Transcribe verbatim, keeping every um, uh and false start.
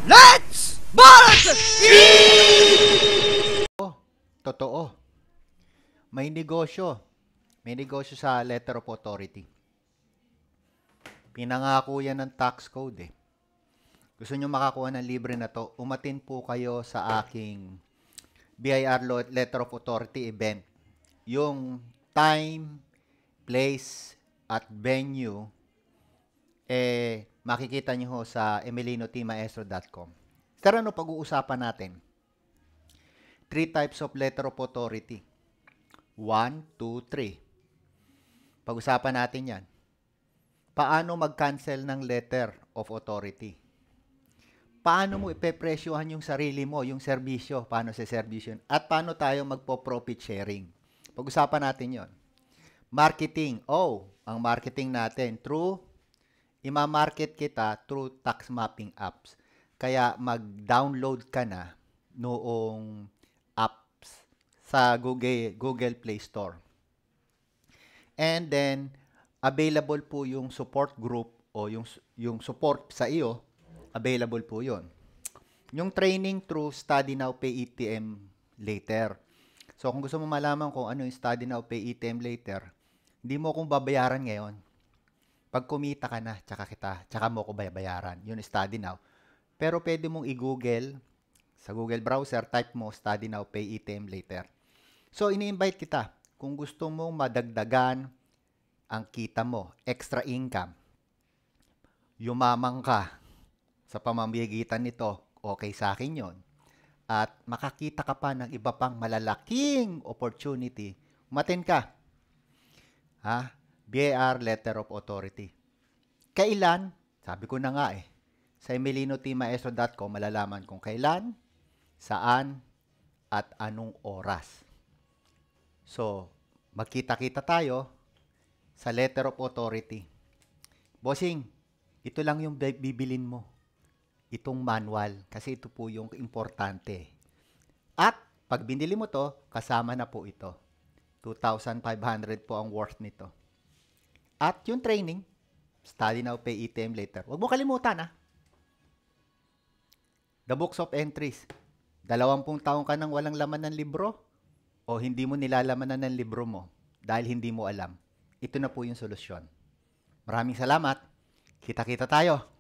Let's balance! Oh, totoo. May negosyo. May negosyo sa letter of authority. Pinangako yan ng tax code eh. Gusto nyo makakuha ng libre na to, umatin po kayo sa aking B I R letter of authority event. Yung time, place, at venue, eh, makikita nyo ho sa emelino t maestro dot com. Tara no, pag-uusapan natin. Three types of letter of authority. One, two, three. Pag-usapan natin yan. Paano mag-cancel ng letter of authority? Paano mo ipepresyohan yung sarili mo, yung serbisyo, paano sa serbisyo, at paano tayo magpo-profit sharing? Pag-usapan natin yon. Marketing. Oh, ang marketing natin through, ima-market kita through tax mapping apps. Kaya mag-download ka na noong apps sa Google, Google Play Store. And then, available po yung support group o yung, yung support sa iyo, available po yun. Yung training through Study Now, Pay E T M Later. So, kung gusto mo malaman kung ano yung Study Now, Pay E T M Later, hindi mo akong babayaran ngayon. Pag kumita ka na, tsaka kita, tsaka mo ako bayaran. Yun, Study Now. Pero pwede mong i-google, sa Google browser, type mo Study Now, Pay E T M Later. So, ini-invite kita. Kung gusto mong madagdagan ang kita mo, extra income, yumamang ka sa pamamagitan nito, okay sa akin yon. At makakita ka pa ng iba pang malalaking opportunity, umatin ka. Ha? B I R Letter of Authority. Kailan? Sabi ko na nga eh. Sa emelino t maestro dot com malalaman kung kailan, saan, at anong oras. So, magkita-kita tayo sa Letter of Authority. Bossing, ito lang yung bibilin mo. Itong manual. Kasi ito po yung importante. At, pag binili mo to, kasama na po ito. two thousand five hundred po ang worth nito. At yung training, Study Now, Pay E T M Later. Huwag mo kalimutan ha. The Books of Entries. Dalawampung taong ka nang walang laman ng libro o hindi mo nilalaman na ng libro mo dahil hindi mo alam. Ito na po yung solusyon. Maraming salamat. Kita-kita tayo.